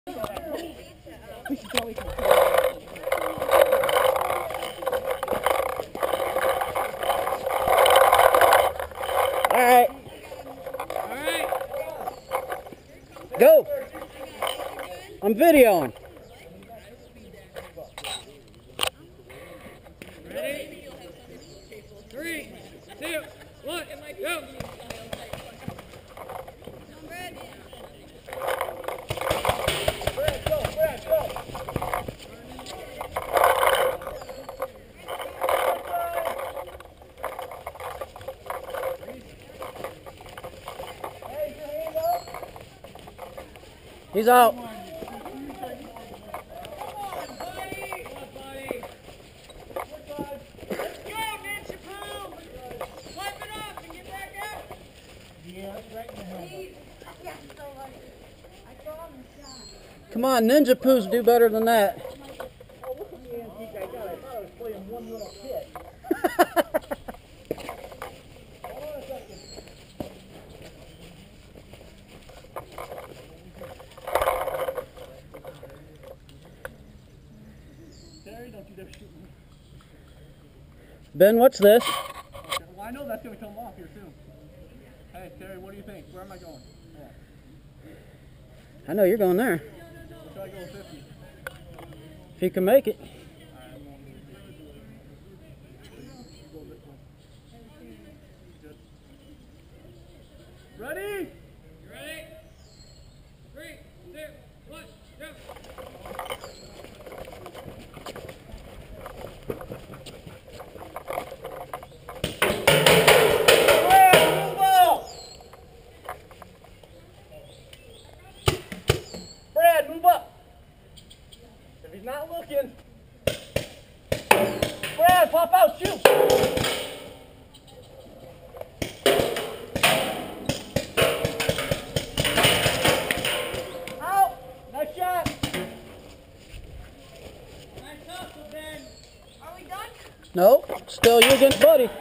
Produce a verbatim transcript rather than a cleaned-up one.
Alright. Alright. Go. I'm videoing. Ready? Three, two, one, go. He's out. Come on, Ninja Poos do better than that. Ben, what's this? Okay, well, I know that's going to come off here soon. Hey, Terry, what do you think? Where am I going? Yeah. I know you're going there. Or should I go fifty? If you can make it. Ready? You ready? Three, two, one, go. Brad, move up. If he's not looking. Brad, pop out, shoot. Out. Nice shot. Nice hustle, Ben. Are we done? No, still you against Buddy.